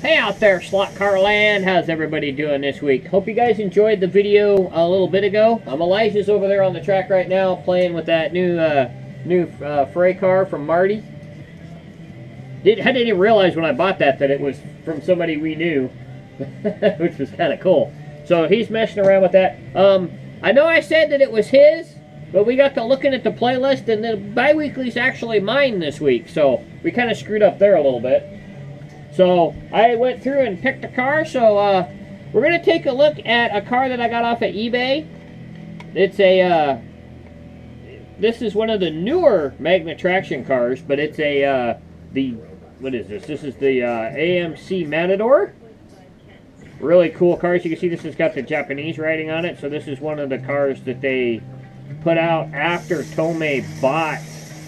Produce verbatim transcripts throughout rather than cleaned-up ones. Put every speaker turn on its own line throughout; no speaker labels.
Hey out there, Slot Car Land. How's everybody doing this week? Hope you guys enjoyed the video a little bit ago. Um, Elijah's over there on the track right now playing with that new uh, new uh, fray car from Marty. Did, I didn't even realize when I bought that that it was from somebody we knew, which was kind of cool. So he's messing around with that. Um, I know I said that it was his, but we got to looking at the playlist, and the Biweekly's actually mine this week. So we kind of screwed up there a little bit. So I went through and picked a car. So uh, we're going to take a look at a car that I got off of eBay. It's a, uh, this is one of the newer Magnatraction cars, but it's a, uh, the, what is this? This is the uh, A M C Matador. Really cool cars. You can see this has got the Japanese writing on it. So this is one of the cars that they put out after Tomei bought.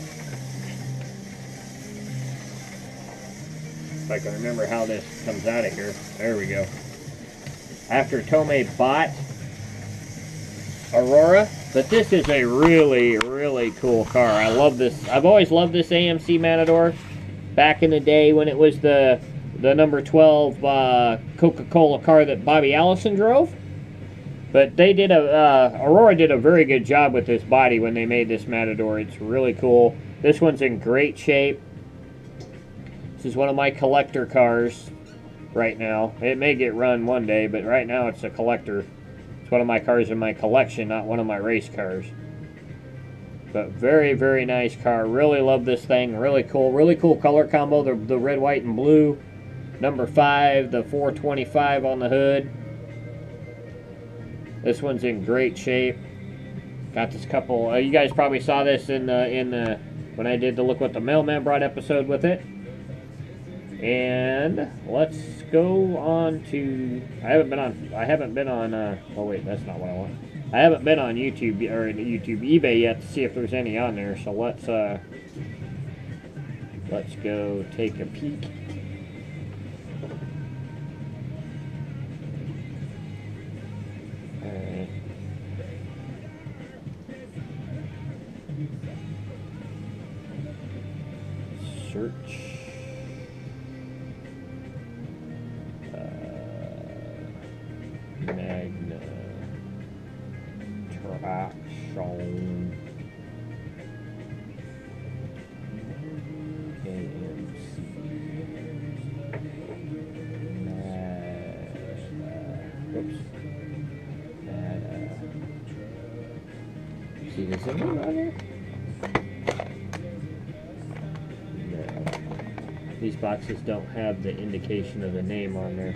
If I can remember how this comes out of here. There we go. After Tomei bought Aurora. But this is a really, really cool car. I love this. I've always loved this A M C Matador. Back in the day when it was the the number twelve uh, Coca-Cola car that Bobby Allison drove. But they did a, uh, Aurora did a very good job with this body when they made this Matador. It's really cool. This one's in great shape. This is one of my collector cars right now. It may get run one day, but right now it's a collector. It's one of my cars in my collection, not one of my race cars. But very, very nice car. Really love this thing. Really cool. Really cool color combo. The, the red, white, and blue. Number five, the four twenty-five on the hood. This one's in great shape. Got this couple. Uh, you guys probably saw this in the in the when I did the Look What the Mailman Brought episode with it. And let's go on to. I haven't been on. I haven't been on. Uh, oh wait, that's not what I want. I haven't been on YouTube or YouTube eBay yet to see if there's any on there. So let's uh, let's go take a peek. Alright. Search. Magnatraction A M C Mad Whoops Mad uh, See this in on here? No. These boxes don't have the indication of the name on there.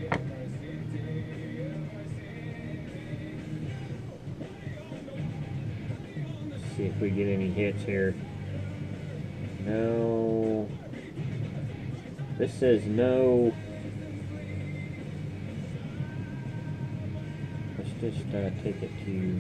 See if we get any hits here. No. This says no. Let's just uh, take it to.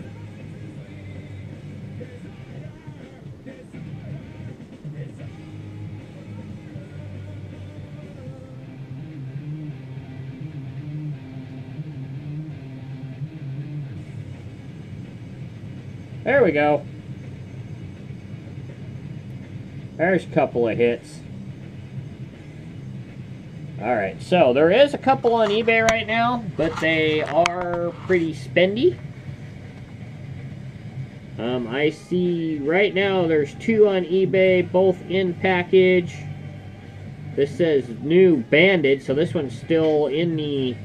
There we go. There's a couple of hits. Alright, so there is a couple on eBay right now, but they are pretty spendy. Um, I see right now there's two on eBay, both in package. This says new banded, so this one's still in the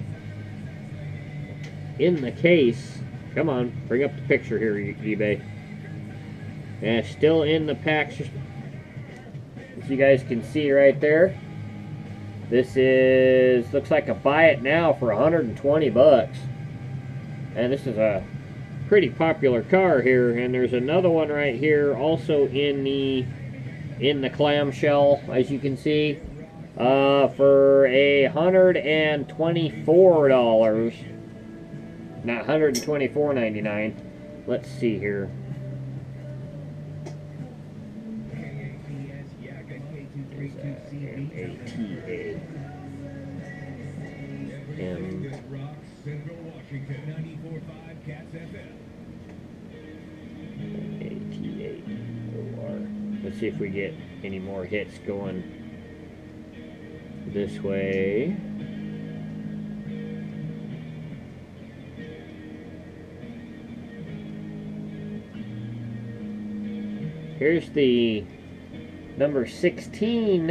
in the case. Come on, bring up the picture here, eBay. Yeah, still in the pack. As you guys can see right there, this is looks like a buy it now for a hundred and twenty bucks, and this is a pretty popular car here. And there's another one right here, also in the in the clamshell, as you can see, uh, for a hundred and twenty-four dollars. Not one hundred and twenty-four ninety-nine. Let's see here. M A T A. M A T A O R. Let's see if we get any more hits going. this way. Here's the number sixteen.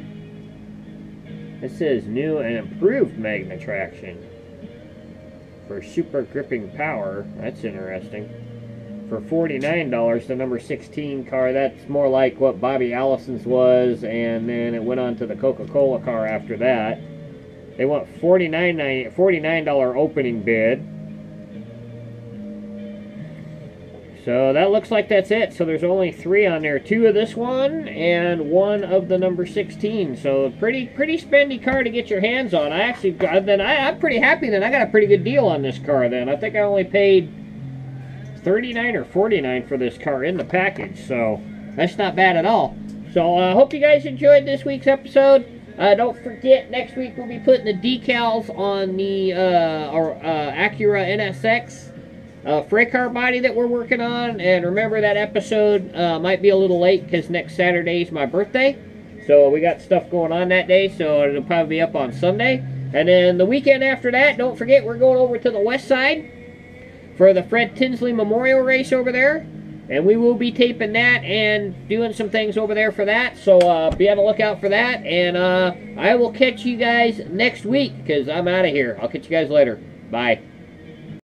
It says new and improved Magnatraction for super gripping power. That's interesting. For forty-nine dollars, the number sixteen car, that's more like what Bobby Allison's was, and then it went on to the Coca-Cola car after that. They want forty-nine dollars opening bid. So that looks like that's it. So there's only three on there. Two of this one and one of the number sixteen. So pretty pretty spendy car to get your hands on. I actually got, then I, I'm pretty happy then. I got a pretty good deal on this car then. I think I only paid thirty-nine or forty-nine for this car in the package. So that's not bad at all. So I uh, hope you guys enjoyed this week's episode. Uh, don't forget, next week we'll be putting the decals on the uh, our, uh, Acura N S X. Uh, freight car body that we're working on, and remember that episode uh, might be a little late because next Saturday is my birthday, so we got stuff going on that day, so it'll probably be up on Sunday. And then the weekend after that, don't forget, we're going over to the west side for the Fred Tinsley Memorial Race over there, and we will be taping that and doing some things over there for that, so uh, be on the lookout for that. And uh, I will catch you guys next week because I'm out of here. I'll catch you guys later. Bye.